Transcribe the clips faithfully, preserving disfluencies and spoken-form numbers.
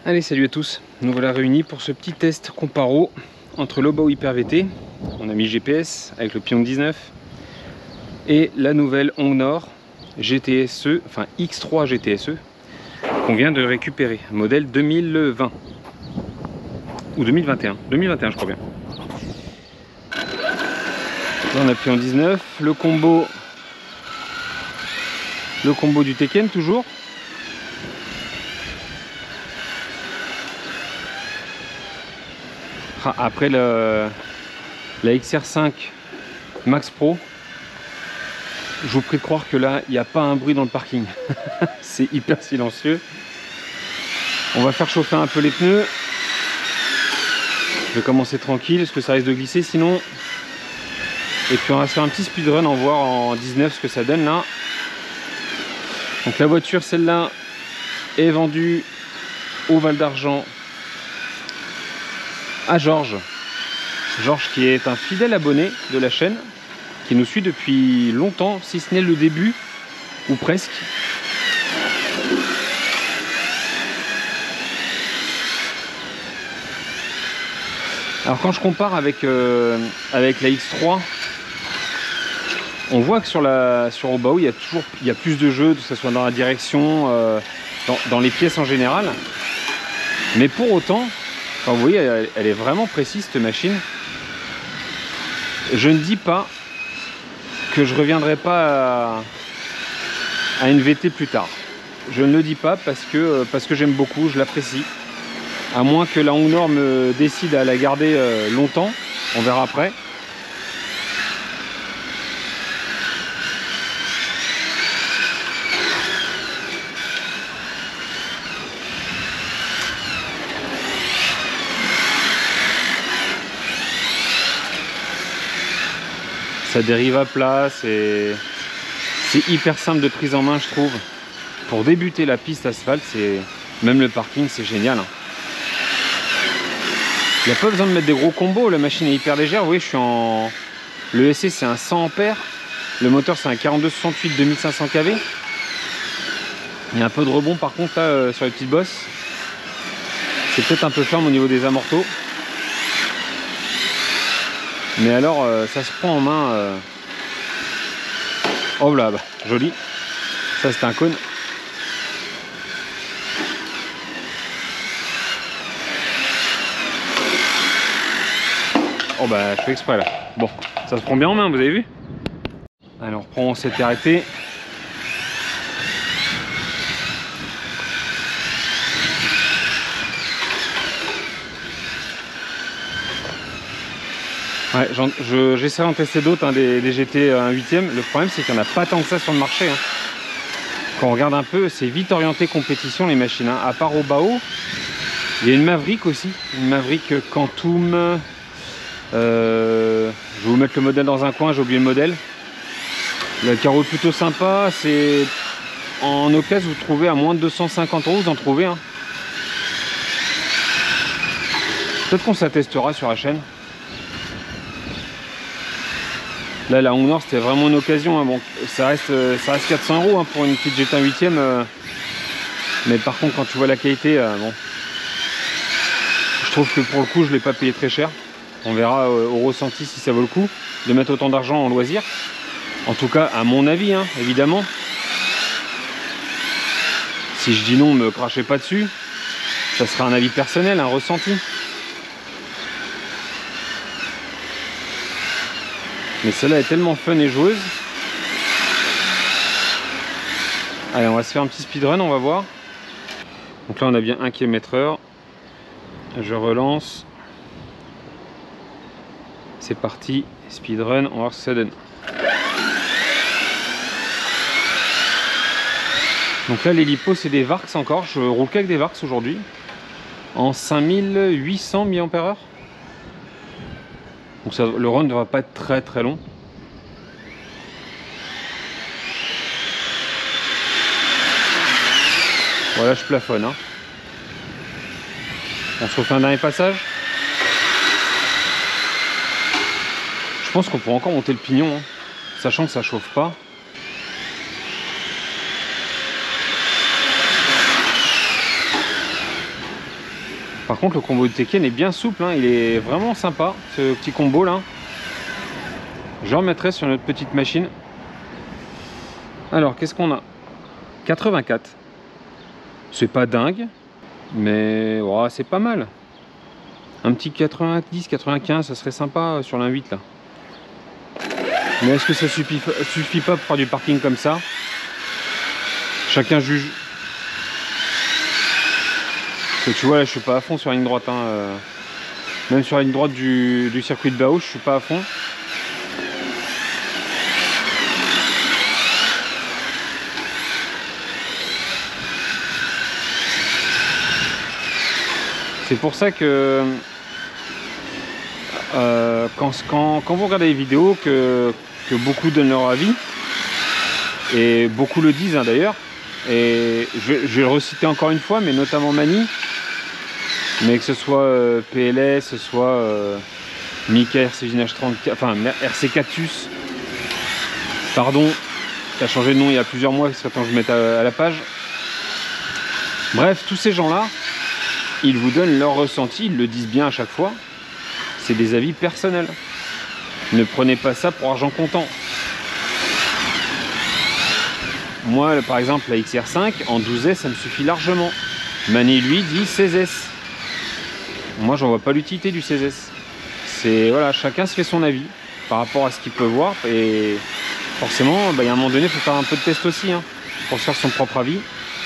Allez, salut à tous, nous voilà réunis pour ce petit test comparo entre l'Obao Hyper V T, on a mis G P S avec le Pion dix-neuf, et la nouvelle Hongnor G T S E, enfin X trois G T S E, qu'on vient de récupérer, modèle deux mille vingt, ou deux mille vingt et un, deux mille vingt et un je crois bien. Là on a Pion dix-neuf, le combo, le combo du Tekken toujours. Après le, la X R cinq Max Pro, je vous prie de croire que là il n'y a pas un bruit dans le parking. C'est hyper silencieux. On va faire chauffer un peu les pneus. Je vais commencer tranquille parce que ça risque de glisser sinon. Et puis on va se faire un petit speedrun, en voir en dix-neuf ce que ça donne là. Donc la voiture, celle-là, est vendue au Val d'Argent à Georges. Georges qui est un fidèle abonné de la chaîne, qui nous suit depuis longtemps, si ce n'est le début, ou presque. Alors quand je compare avec, euh, avec la X trois, on voit que sur, la, sur Obao, il y a toujours il y a plus de jeux, que ce soit dans la direction, euh, dans, dans les pièces en général. Mais pour autant, enfin, vous voyez, elle, elle est vraiment précise cette machine. Je ne dis pas que je ne reviendrai pas à, à une V T plus tard. Je ne le dis pas parce que, parce que j'aime beaucoup, je l'apprécie. À moins que la Hongnor me décide à la garder longtemps, on verra après. Ça dérive à plat, c'est hyper simple de prise en main je trouve. Pour débuter la piste asphalte, même le parking c'est génial. Hein. Il n'y a pas besoin de mettre des gros combos, la machine est hyper légère. Vous voyez, je suis en... Le S C c'est un cent ampères, le moteur c'est un quarante-deux soixante-huit deux mille cinq cents K V. Il y a un peu de rebond par contre là euh, sur les petites bosses. C'est peut-être un peu ferme au niveau des amortos. Mais alors, euh, ça se prend en main. Euh... Oh là, bah, joli. Ça, c'est un cône. Oh bah, je fais exprès là. Bon, ça se prend bien en main, vous avez vu? Allez, on reprend, on s'était arrêté. Ouais, j'essaierai d'en tester d'autres, hein, des, des G T un huitième. Le problème, c'est qu'il n'y en a pas tant que ça sur le marché. Hein. Quand on regarde un peu, c'est vite orienté compétition, les machines. Hein. À part Obao, il y a une Maverick aussi. Une Maverick Quantum. Euh, je vais vous mettre le modèle dans un coin, j'ai oublié le modèle. Le carreau est plutôt sympa. C'est en occasion, vous trouvez à moins de deux cent cinquante euros, vous en trouvez. Hein. Peut-être qu'on s'attestera sur la chaîne. Là, la Hongnor, c'était vraiment une occasion. Hein. Bon, ça reste, ça reste quatre cents euros hein, pour une petite G T un huitième. Euh, mais par contre, quand tu vois la qualité, euh, bon, je trouve que pour le coup, je ne l'ai pas payé très cher. On verra euh, au ressenti si ça vaut le coup de mettre autant d'argent en loisir. En tout cas, à mon avis, hein, évidemment. Si je dis non, ne me crachez pas dessus. Ça sera un avis personnel, un ressenti. Mais celle-là est tellement fun et joueuse. Allez, on va se faire un petit speedrun, on va voir. Donc là, on a bien un kilomètre heure. Je relance. C'est parti, speedrun, on va voir ce que ça donne. Donc là, les lipos, c'est des Varx encore. Je roule qu'avec des Varx aujourd'hui. En cinq mille huit cents milliampères heure. Donc ça, le run ne va pas être très très long. Voilà, je plafonne. Hein. On se refait un dernier passage. Je pense qu'on pourrait encore monter le pignon, hein, sachant que ça chauffe pas. Par contre, le combo de Tekken est bien souple, hein. Il est vraiment sympa, ce petit combo là. Je remettrai sur notre petite machine. Alors, qu'est-ce qu'on a? quatre-vingt-quatre. C'est pas dingue, mais oh, c'est pas mal. Un petit quatre-vingt-dix, quatre-vingt-quinze, ça serait sympa sur l'un huit là. Mais est-ce que ça suffit, suffit pas pour faire du parking comme ça? Chacun juge. Parce que tu vois, là, je suis pas à fond sur la ligne droite. Hein. Euh, même sur la ligne droite du, du circuit de Bao, je suis pas à fond. C'est pour ça que euh, quand, quand, quand vous regardez les vidéos, que, que beaucoup donnent leur avis, et beaucoup le disent hein, d'ailleurs, et je vais, je vais le reciter encore une fois, mais notamment Mani, mais que ce soit euh, P L S, ce soit euh, Mika R C H trente-quatre, enfin R C Cactus, pardon, qui a changé de nom il y a plusieurs mois, il serait temps que je mette à, à la page. Bref, tous ces gens-là, ils vous donnent leur ressenti, ils le disent bien à chaque fois. C'est des avis personnels. Ne prenez pas ça pour argent comptant. Moi, par exemple, la X R cinq, en douze S, ça me suffit largement. Mani, lui, dit seize S. Moi, j'en vois pas l'utilité du seize S. C'est, voilà, chacun se fait son avis par rapport à ce qu'il peut voir. Et forcément, bah, il y a un moment donné, il faut faire un peu de test aussi, hein, pour se faire son propre avis.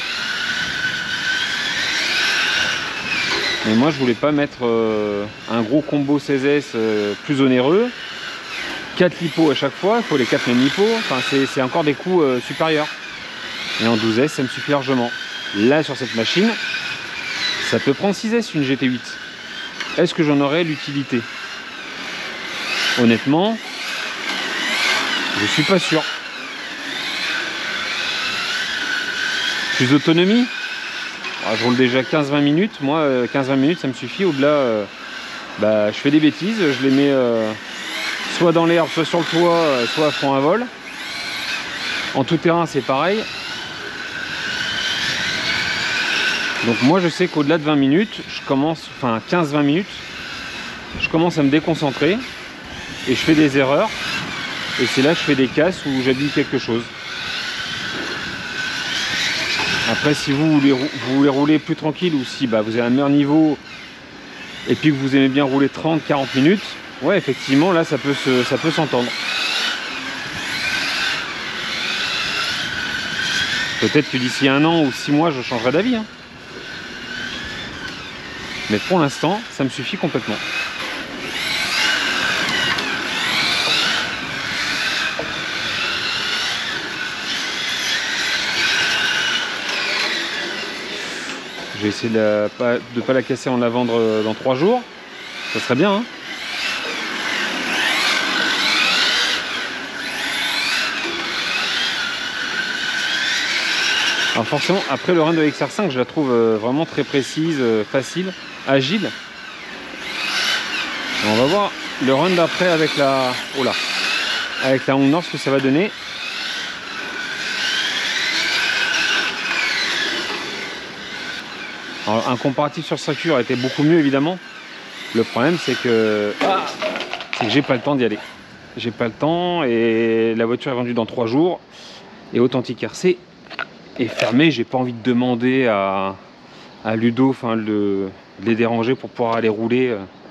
Mais moi je voulais pas mettre euh, un gros combo seize S euh, plus onéreux, quatre lipos à chaque fois, il faut les quatre mêmes lipos, enfin c'est encore des coûts euh, supérieurs. Et en douze S ça me suffit largement. Là sur cette machine, ça peut prendre six S une G T huit. Est-ce que j'en aurais l'utilité? Honnêtement, je suis pas sûr. Plus d'autonomie? Je roule déjà quinze vingt minutes, moi quinze vingt minutes ça me suffit. Au-delà, euh, bah, je fais des bêtises, je les mets euh, soit dans l'herbe, soit sur le toit, euh, soit à fond à vol. En tout terrain c'est pareil. Donc moi je sais qu'au-delà de vingt minutes, je commence, enfin quinze vingt minutes, je commence à me déconcentrer et je fais des erreurs. Et c'est là que je fais des casses où j'abîme quelque chose. Après, si vous voulez, vous voulez rouler plus tranquille ou si bah, vous avez un meilleur niveau et puis que vous aimez bien rouler trente à quarante minutes, ouais, effectivement, là, ça peut se, ça peut s'entendre. Peut-être que d'ici un an ou six mois, je changerai d'avis. Hein. Mais pour l'instant, ça me suffit complètement. Je vais essayer de ne pas la casser en la vendre dans trois jours. Ça serait bien. Hein. Alors forcément, après le run de la X R cinq, je la trouve vraiment très précise, facile, agile. On va voir le run d'après avec la... Oh là, avec la Hong Nord, ce que ça va donner. Alors, un comparatif sur circuit aurait été beaucoup mieux évidemment. Le problème c'est que, ah, c'est que j'ai pas le temps d'y aller. J'ai pas le temps et la voiture est vendue dans trois jours. Et Authentique R C est fermé. J'ai pas envie de demander à, à Ludo enfin, de, de les déranger pour pouvoir aller rouler.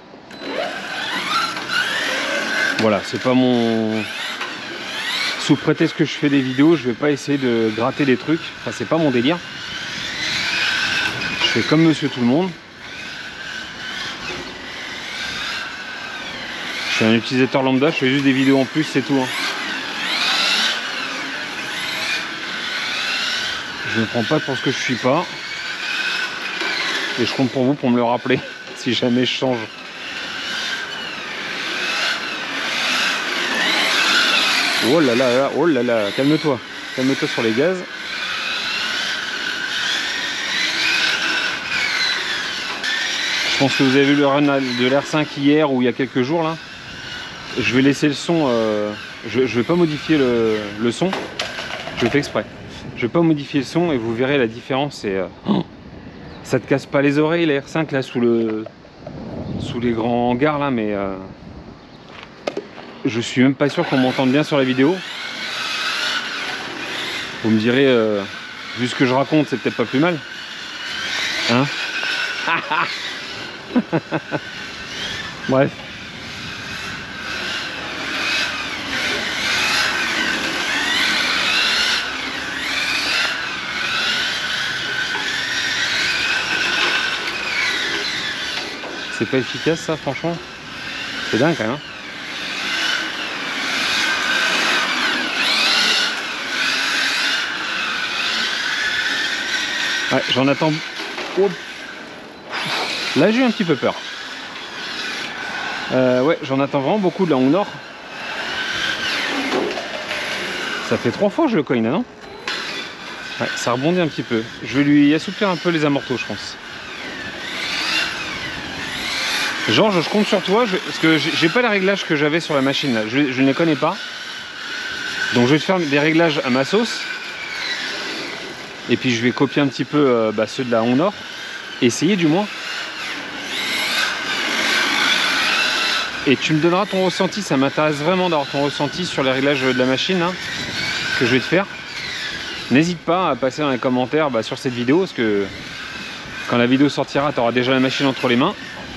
Voilà, c'est pas mon... Sous prétexte que je fais des vidéos, je vais pas essayer de gratter des trucs. Enfin, c'est pas mon délire. Je fais comme monsieur tout le monde. Je suis un utilisateur lambda, je fais juste des vidéos en plus, c'est tout. Hein. Je ne prends pas pour ce que je suis pas. Et je compte pour vous pour me le rappeler, si jamais je change. Oh là là là, oh là là, calme-toi. Calme-toi sur les gaz. Je pense que vous avez vu le run de l'R cinq hier ou il y a quelques jours là. Je vais laisser le son, euh, je ne vais pas modifier le, le son, je le fais exprès. Je ne vais pas modifier le son et vous verrez la différence. Et, euh, oh, ça ça te casse pas les oreilles la R cinq là sous le sous les grands hangars là, mais euh, je suis même pas sûr qu'on m'entende bien sur la vidéo. Vous me direz, euh, vu ce que je raconte, c'est peut-être pas plus mal, hein. Bref. C'est pas efficace ça, franchement. C'est dingue quand même. Ouais, j'en attends. Oh. Là j'ai eu un petit peu peur. Euh, ouais, j'en attends vraiment beaucoup de la Hong Nord. Ça fait trois fois que je le cogne là, non? Ouais, ça rebondit un petit peu. Je vais lui assouplir un peu les amortos, je pense. Georges, je compte sur toi, je, parce que j'ai pas les réglages que j'avais sur la machine là, je, je ne les connais pas. Donc je vais te faire des réglages à ma sauce. Et puis je vais copier un petit peu euh, bah, ceux de la Hong Nord. Essayer du moins. Et tu me donneras ton ressenti, ça m'intéresse vraiment d'avoir ton ressenti sur les réglages de la machine hein, que je vais te faire. N'hésite pas à passer dans les commentaires bah, sur cette vidéo, parce que quand la vidéo sortira, tu auras déjà la machine entre les mains.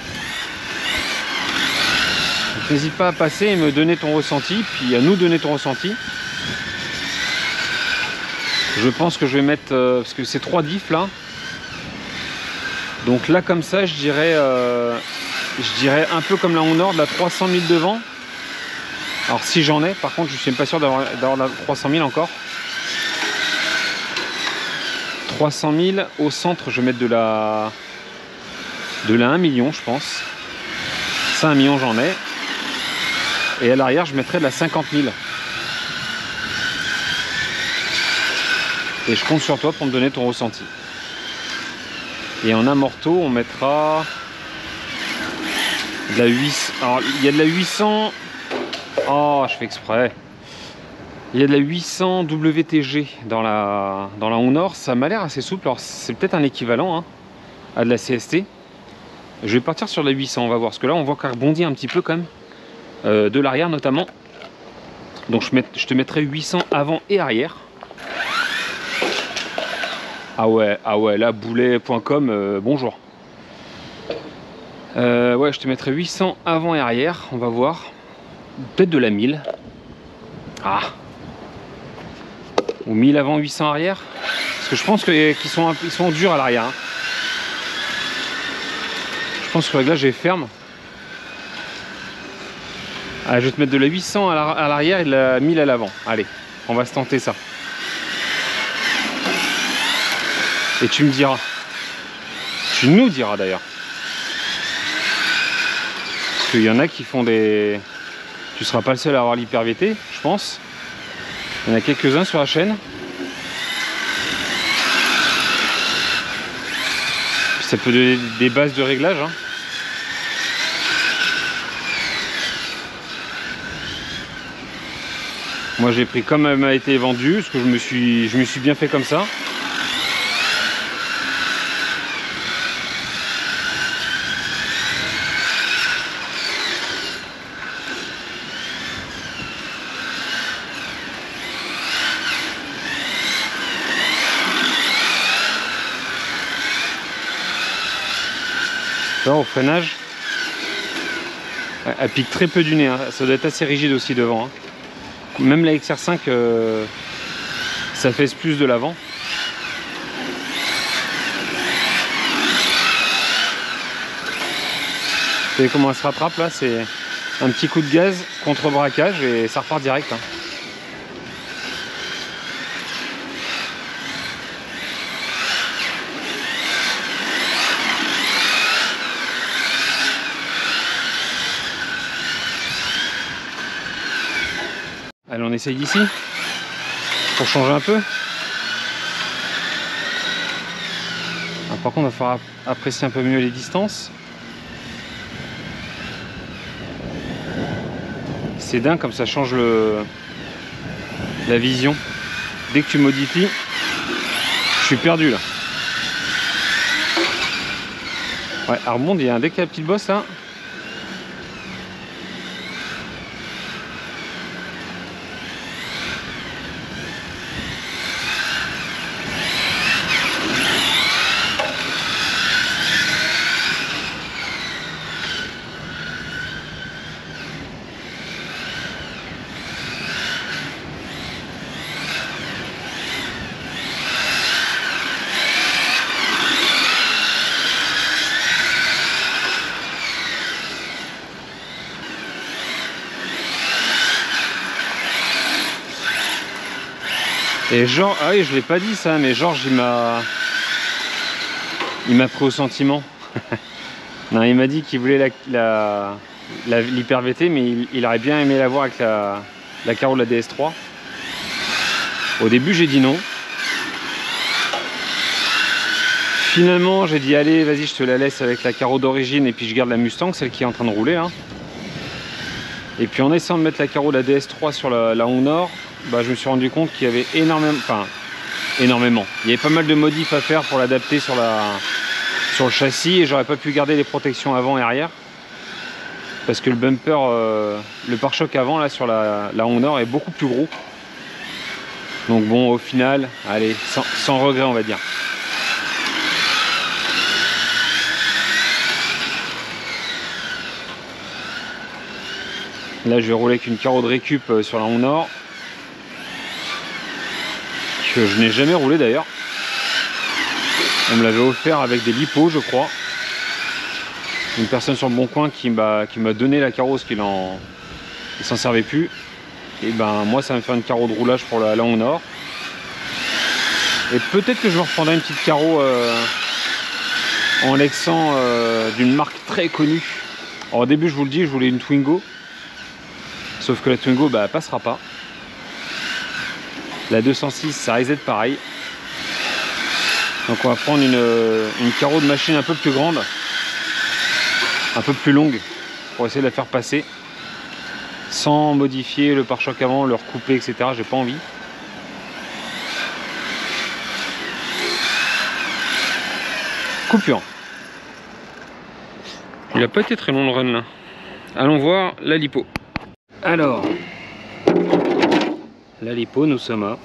N'hésite pas à passer et me donner ton ressenti, puis à nous donner ton ressenti. Je pense que je vais mettre, euh, parce que c'est trois diffs là. Donc là comme ça, je dirais, euh, je dirais un peu comme la Hong Nord, de la trois cent mille devant. Alors si j'en ai, par contre je suis même pas sûr d'avoir la trois cent mille encore. trois cent mille au centre, je vais mettre de la, de la un million je pense. Ça un million j'en ai. Et à l'arrière, je mettrai de la cinquante mille. Et je compte sur toi pour me donner ton ressenti. Et en amorto, on mettra de la huit cents. Alors, il y a de la huit cents. Oh, je fais exprès. Il y a de la huit cents W T G dans la, dans la Hong Nord. Ça m'a l'air assez souple. Alors, c'est peut-être un équivalent hein, à de la C S T. Je vais partir sur la huit cents, on va voir. Parce que là, on voit qu'elle rebondit un petit peu quand même. Euh, de l'arrière notamment. Donc je, met, je te mettrai huit cents avant et arrière. Ah ouais, ah ouais, là boulet point com, euh, bonjour. Euh, ouais, je te mettrai huit cents avant et arrière, on va voir. Peut-être de la mille. Ah. Ou mille avant, huit cents arrière. Parce que je pense qu'ils qu sont, ils sont durs à l'arrière. Hein. Je pense que le réglage est ferme. Ah, je vais te mettre de la huit cents à l'arrière et de la mille à l'avant. Allez, on va se tenter ça. Et tu me diras. Tu nous diras d'ailleurs. Parce qu'il y en a qui font des... Tu seras pas le seul à avoir l'Hyper V T, je pense. Il y en a quelques-uns sur la chaîne. Ça peut donner des bases de réglage. Hein. Moi j'ai pris comme elle m'a été vendue, parce que je me suis, je me suis bien fait comme ça. Ça, au freinage, elle pique très peu du nez, hein. Ça doit être assez rigide aussi devant. Hein. Même la X R cinq, euh, ça fait plus de l'avant. Vous savez comment elle se rattrape là? C'est un petit coup de gaz contre braquage et ça repart direct. Hein. Allez, on essaye d'ici pour changer un peu. Alors, par contre, il va falloir apprécier un peu mieux les distances. C'est dingue comme ça change le... la vision. Dès que tu modifies, je suis perdu là. Ouais, Arbonde, il y a un décapit de boss là. Et genre, ah oui, je l'ai pas dit ça, mais Georges il m'a il m'a pris au sentiment. Non, il m'a dit qu'il voulait la, la, la l'Hyper V T, mais il, il aurait bien aimé la voir avec la, la carreau de la D S trois. Au début j'ai dit non. Finalement j'ai dit allez vas-y je te la laisse avec la carreau d'origine et puis je garde la Mustang, celle qui est en train de rouler là. Et puis en essayant de mettre la carreau de la D S trois sur la, la Honor, bah, je me suis rendu compte qu'il y avait énormément, enfin énormément, il y avait pas mal de modifs à faire pour l'adapter sur, la, sur le châssis et j'aurais pas pu garder les protections avant et arrière parce que le bumper, euh, le pare-choc avant là sur la, la Honor est beaucoup plus gros. Donc bon au final, allez, sans, sans regret on va dire. Là je vais rouler avec une carreau de récup sur la Honor que je n'ai jamais roulé d'ailleurs. On me l'avait offert avec des lipos je crois. Une personne sur le Bon Coin qui m'a qui m'a donné la carrosse qu'il en il s'en servait plus. Et ben moi ça va me faire une carreau de roulage pour la, la Honor. Et peut-être que je me reprendrai une petite carreau euh, en Lexan euh, d'une marque très connue. Alors, au début je vous le dis, je voulais une Twingo. Sauf que la Twingo bah, passera pas. La deux cent six ça risque d'être pareil. Donc on va prendre une, une carreau de machine un peu plus grande, un peu plus longue, pour essayer de la faire passer sans modifier le pare-choc avant, le recouper, et cetera. J'ai pas envie. Coupure. Il a pas été très long le run là. Allons voir la lipo. Alors, la lipo, nous sommes à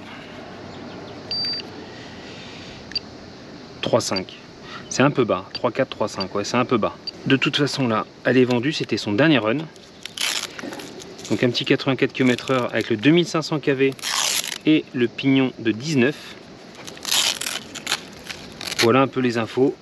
trois cinq. C'est un peu bas, trois quatre, trois cinq, ouais, c'est un peu bas. De toute façon là, elle est vendue, c'était son dernier run. Donc un petit quatre-vingt-quatre kilomètres heure avec le deux mille cinq cents K V et le pignon de dix-neuf. Voilà un peu les infos.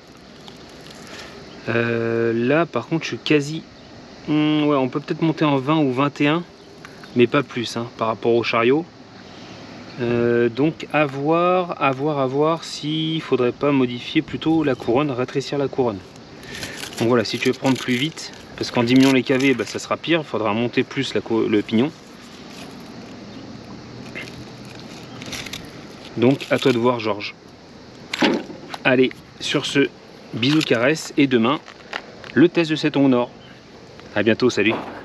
Euh, là par contre je suis quasi... Hmm, ouais, on peut peut-être monter en vingt ou vingt et un, mais pas plus hein, par rapport au chariot. Euh, donc à voir, à voir, à voir s'il ne faudrait pas modifier plutôt la couronne, rétrécir la couronne. Donc voilà, si tu veux prendre plus vite, parce qu'en diminuant les K V, bah, ça sera pire, il faudra monter plus la, le pignon. Donc à toi de voir Georges. Allez, sur ce, bisous caresses et demain, le test de cette Honor. A bientôt, salut.